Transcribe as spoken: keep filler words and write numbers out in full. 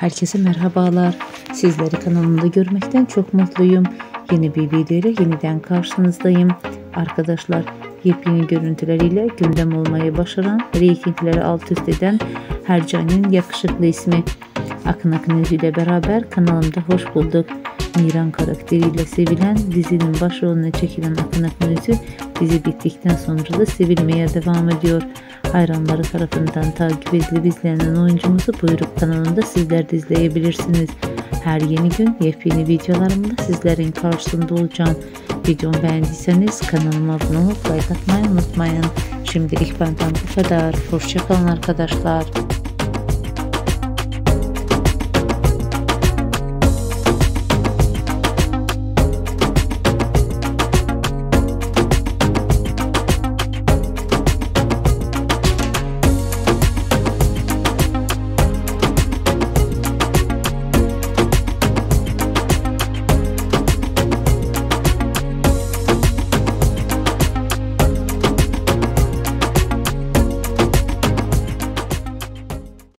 Herkese merhabalar. Sizleri kanalımda görmekten çok mutluyum. Yeni bir video ile yeniden karşınızdayım. Arkadaşlar, yepyeni görüntüleriyle gündem olmayı başaran, reytingleri alt üst eden Hercai'nin yakışıklı ismi Akın Akınözü ile beraber kanalımda hoş bulduk. Miran karakteriyle sevilen dizinin başrolüne çekilen Akın Akınözü dizi bittikten sonra da sevilmeye devam ediyor. Hayranları tarafından takip edilip izlenen oyuncumuzu buyurup kanalında sizler de izleyebilirsiniz. Her yeni gün yepyeni videolarımda sizlerin karşısında olacağım. Videomu beğendiyseniz kanalıma abone olup like atmayı unutmayın. Şimdilik benden bu kadar. Hoşça kalın arkadaşlar.